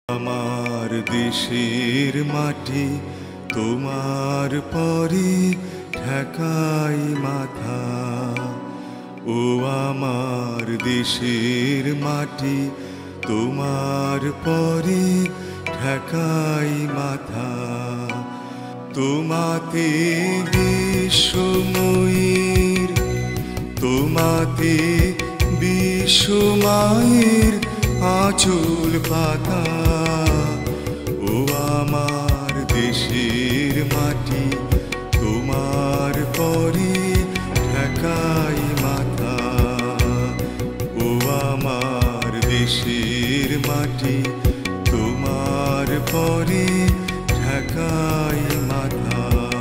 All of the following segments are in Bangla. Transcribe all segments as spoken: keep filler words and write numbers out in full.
আমার দেশের মাটি তোমার পরে ঠেকাই মাথা। ও আমার দেশের মাটি তোমার পরে ঠেকাই মাথা। তোমাতে বিশ্বময়ীর তোমাতে বিশ্বমায়ের আঁচল পাতা। ও আমার দেশের মাটি তোমার পরে ঠেকাই মাথা। ও আমার দেশের মাটি তোমার পরে ঠেকাই মাথা।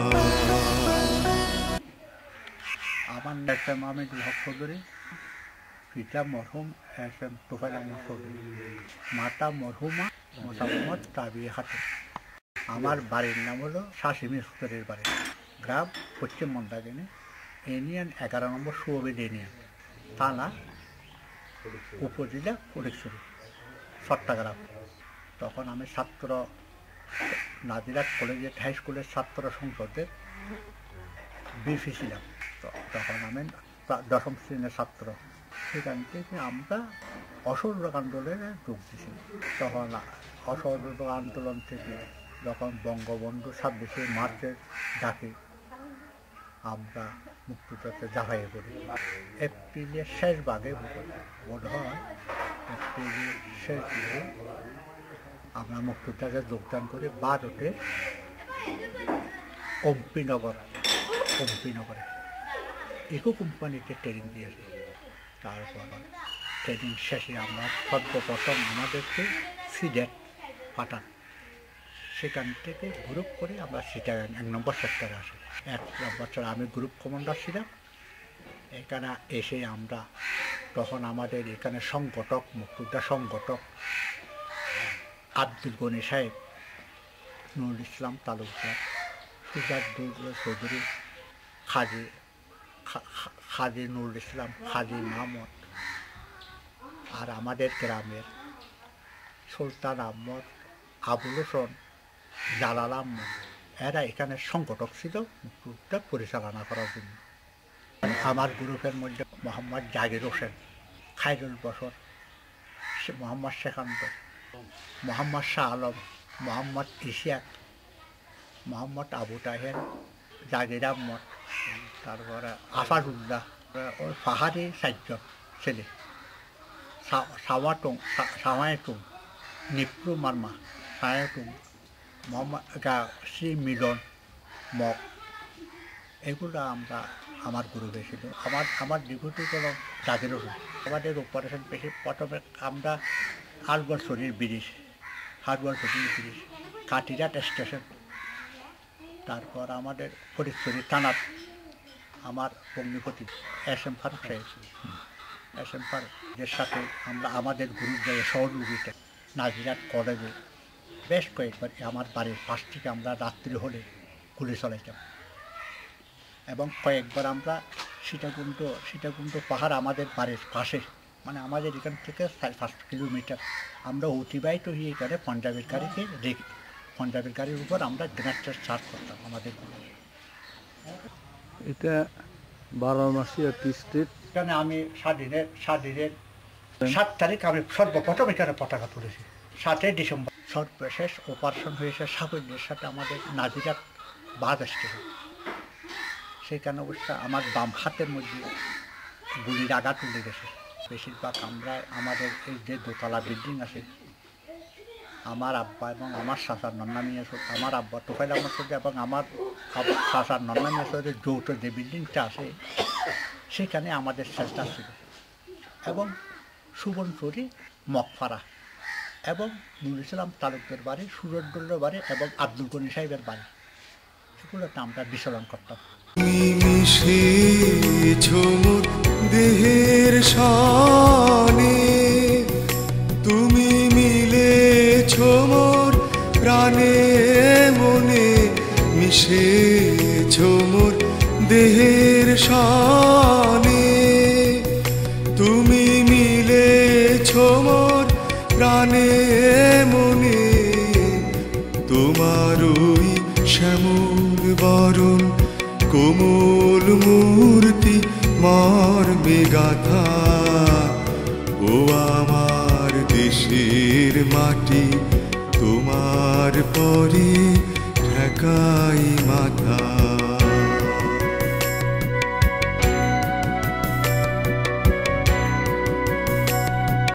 আমার এস এম আমিনুল হক চৌধুরী, পিতা মরহুম এস এম তোফায়েল আহমদ চৌধুরী, মাতা মরহুমা মোসাম্মদ তাবিয়া খাতুন। আমার বাড়ির নাম হলো শাসিমি সুতরের বাড়ি, গ্রাম পশ্চিম মন্দাকিনী, ইউনিয়ন এগারো নম্বর সুবিদ ইউনিয়ন, থানা উপজেলা ফটিকছড়ি, চট্টগ্রাম। তখন আমি ছাত্র নাজিরাত কলেজের হাই স্কুলের ছাত্র সংসদের বিপি ছিলাম। তখন আমি দশম শ্রেণীর ছাত্র। সেখান থেকে আমরা অসহযোগ আন্দোলনে যোগ দিয়েছি। তখন অসহযোগ আন্দোলন থেকে যখন বঙ্গবন্ধু ছাব্বিশে মার্চের ডাকে আমরা মুক্তিযুদ্ধে ঝাঁপাইয়ে পড়ি। এপ্রিলের শেষ ভাগে বোধ হয় এপ্রিলের শেষ দিকে আমরা মুক্তিযুদ্ধে যোগদান করি। বারোতে কম্পিনগর কম্পিনগরে ইকো কোম্পানিতে ট্রেনিং দিয়েছি। তারপর ট্রেনিং শেষে আমরা সর্বপ্রথম আমাদেরকে সিডেট পাঠান। সেখান থেকে গ্রুপ করে আমরা সিটাগাং এক নম্বর সেক্টরে আসি। এক বছর আমি গ্রুপ কমান্ডার ছিলাম। এখানে এসে আমরা তখন আমাদের এখানে সংগঠক মুক্তিযোদ্ধা সংগঠক আব্দুল গনি সাহেব, নুরুল ইসলাম তালুকদার, সুজাতুল্লাহ চৌধুরী, খাজি খাজি নুরুল ইসলাম, খাজি মাহমুদ, আর আমাদের গ্রামের সুলতান আহমদ, আবুল হোসেন, জালাল আহমদ, এরা এখানে সংগঠক ছিল মুক্তিযুদ্ধ পরিচালনা করার জন্য। আমার গ্রুপের মধ্যে মোহাম্মদ জাকির হোসেন, খায়রুল বসর, মোহাম্মদ শেখান্ত, মোহাম্মদ শাহ আলম, মোহাম্মদ ইশিয়াক, মোহাম্মদ আবু তাহের, জাকির আহমদ, তারপরে আফারুল্লাহ, ওই পাহাড়ি চারজন ছেলে, সাওয়াটুং সাওয়াটুং নিপ্রু মার্মা, সায়াটুং, মোহাম্মদ শ্রী মিলন মক, এগুলো আমরা আমার গ্রুপে ছিল। আমার আমার ডিপুটি কোনো জাকির হোসেন। আমাদের অপারেশন পেশি প্রথমে আমরা হারগড়ছড়ির ব্রিজ, হারগড়ছড়ির ব্রিজ, কাটিরাট স্টেশন, তারপর আমাদের ফটিকছড়ি থানার আমার অগ্নিপতি এস এম ফারুক সাহেব, এস এম ফারুকের সাথে আমরা আমাদের গ্রুপ যাই সহযোগিতা নাজিরাট কলেজে বেশ কয়েকবার আমার বাড়ির পাশ থেকে আমরা রাত্রি হলে গুলি চালাইতাম। এবং কয়েকবার আমরা সীতাকুণ্ড সীতাকুণ্ড পাহাড় আমাদের বাড়ির পাশে, মানে আমাদের এখান থেকে চার পাঁচ কিলোমিটার, আমরা অতিবাহিত হয়ে এখানে পাঞ্জাবের গাড়িকে রেখে পাঞ্জাবের গাড়ির উপর আমরা গ্রেনেড চার্জ করতাম আমাদের। এটা বারাণসী একটি স্টেট। এখানে আমি স্বাধীনের স্বাধীনের সাত তারিখ আমি সর্বপ্রথম এখানে পতাকা তুলেছি, সাতই ডিসেম্বর। সর্বশেষ অপারেশন হয়েছে সাফল্যের সাথে আমাদের নাজিরাট বাদ স্টেশন। সেখানে অবস্থা আমার বাম হাতের মধ্যে গুলির আঘাত তুলে গেছে। বেশিরভাগ আমরা আমাদের এই যে দোতলা বিল্ডিং আছে, আমার আব্বা এবং আমার চাচার নন্নামিয়া চৌধুরী, আমার আব্বা তোফায়েল আহমদ চৌধুরী এবং আমার চাচার নন্নামিয়া চৌধুরীর যৌথ যে বিল্ডিংটা আছে, সেখানে আমাদের চেষ্টা ছিল। এবং সুবনচুরি মকফারা এবং নুরুল ইসলাম তালুকদার বাড়ি, সুরজদুল্লার বাড়ি এবং আব্দুল গনি সাহেবের বাড়ি, সেগুলোতে আমরা বিচরণ করতাম। দেহের শানে তুমি মিলেছ মোর প্রাণে মনে, মিশেছ মোর দেহের শানে তুমি মিলেছ মোর প্রাণে মনে শ্যামল বরণ কোমল মূর্তি মর্মে গাথা। ও আমার দেশের মাটি, তোমার পরে ঠেকাই মাথা।